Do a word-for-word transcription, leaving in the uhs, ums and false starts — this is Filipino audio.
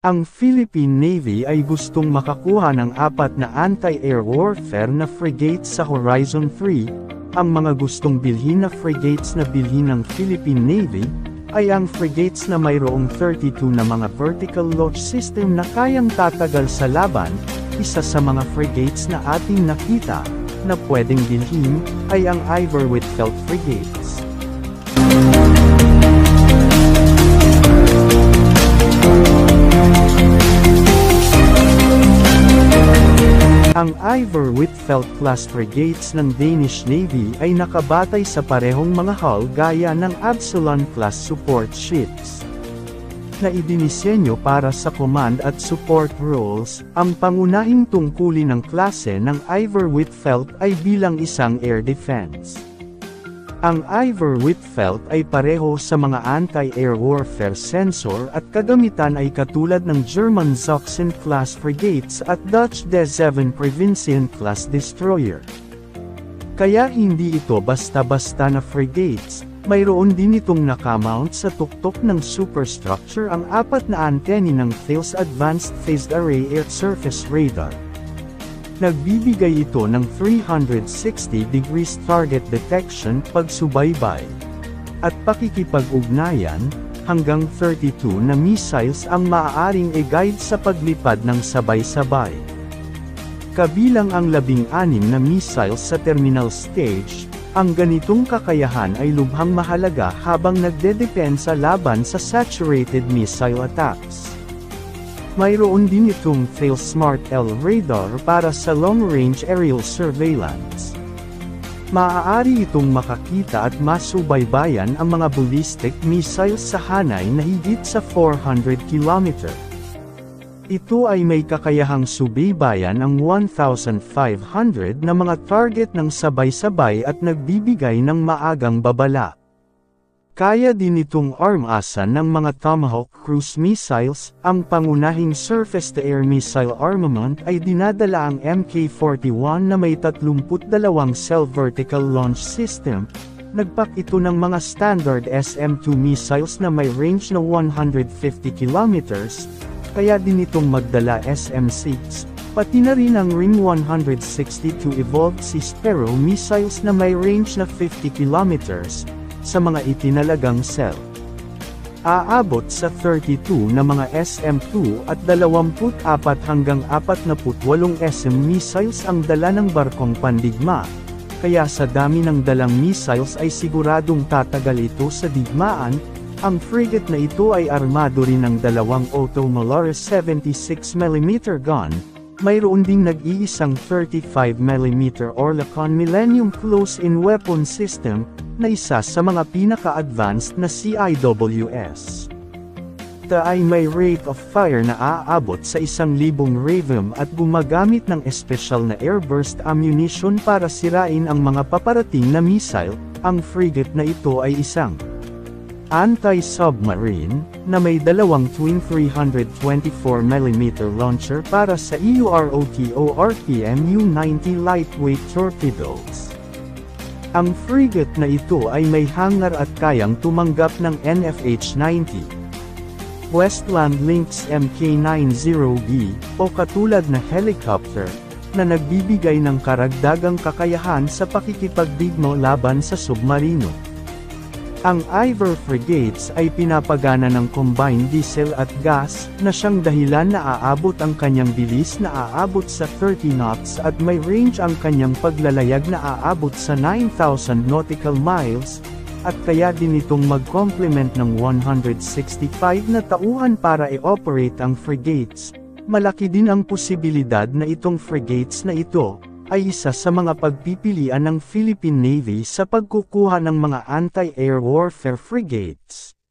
Ang Philippine Navy ay gustong makakuha ng apat na anti-air warfare na frigates sa Horizon three. Ang mga gustong bilhin na frigates na bilhin ng Philippine Navy ay ang frigates na mayroong thirty-two na mga vertical launch system na kayang tatagal sa laban. Isa sa mga frigates na ating nakita na pwedeng bilhin ay ang Ivor Whitfield frigates. Ang Ivor Whitfield class frigates ng Danish Navy ay nakabatay sa parehong mga hull gaya ng Absalon class support ships. Na idinisenyo para sa command at support roles, ang pangunahing tungkulin ng klase ng Ivor Whitfield ay bilang isang air defense. Ang Ivor Whitfield ay pareho sa mga anti-air warfare sensor at kagamitan ay katulad ng German Sachsen-class frigates at Dutch D seven Provinciën-class destroyer. Kaya hindi ito basta-basta na frigates, mayroon din itong nakamount sa tuktok ng superstructure ang apat na antenne ng Thales Advanced Phased Array Air Surface Radar. Nagbibigay ito ng three hundred sixty degrees target detection pagsubaybay. At pakikipag-ugnayan, hanggang thirty-two na missiles ang maaaring i-guide sa paglipad ng sabay-sabay. Kabilang ang labing-anim na missiles sa terminal stage, ang ganitong kakayahan ay lubhang mahalaga habang nagdedepensa laban sa saturated missile attacks. Mayroon din itong Thales Smart L radar para sa long-range aerial surveillance. Maaari itong makakita at masubaybayan ang mga ballistic missiles sa hanay na higit sa four hundred kilometers. Ito ay may kakayahang subaybayan ang one thousand five hundred na mga target ng sabay-sabay at nagbibigay ng maagang babala. Kaya din itong armasan ng mga Tomahawk cruise missiles. Ang pangunahing surface-to-air missile armament ay dinadala ang M K forty-one na may thirty-two cell vertical launch system. Nagpak ito ng mga standard S M two missiles na may range na one hundred fifty kilometers, kaya din itong magdala S M six, pati na rin ang Ring one sixty-two Evolved Sea Sparrow missiles na may range na fifty kilometers, sa mga itinalagang cell. Aabot sa thirty-two na mga S M two at twenty-four hanggang forty-eight S M missiles ang dala ng barkong pandigma, kaya sa dami ng dalang missiles ay siguradong tatagal ito sa digmaan. Ang frigate na ito ay armado rin ng dalawang Otto Molares seventy-six millimeter gun, mayroon ding nag-iisang thirty-five millimeter Oerlikon Millennium Close-in Weapon System, na isa sa mga pinaka-advanced na C I W S. Ito ay may rate of fire na aabot sa isang libong radium at gumagamit ng espesyal na airburst ammunition para sirain ang mga paparating na missile. Ang frigate na ito ay isang anti-submarine, na may dalawang twin three twenty-four millimeter launcher para sa EUROTO R P M U ninety lightweight torpedoes. Ang frigate na ito ay may hangar at kayang tumanggap ng N F H ninety. Westland Lynx M K ninety B, o katulad na helicopter, na nagbibigay ng karagdagang kakayahan sa pakikipagdigma laban sa submarino. Ang Ivor frigates ay pinapagana ng combined diesel at gas, na siyang dahilan na aabot ang kanyang bilis na aabot sa thirty knots at may range ang kanyang paglalayag na aabot sa nine thousand nautical miles, at kaya din itong mag-complement ng one hundred sixty-five na tauhan para i-operate ang frigates. Malaki din ang posibilidad na itong frigates na ito ay isa sa mga pagpipilian ng Philippine Navy sa pagkukuha ng mga anti-air warfare frigates.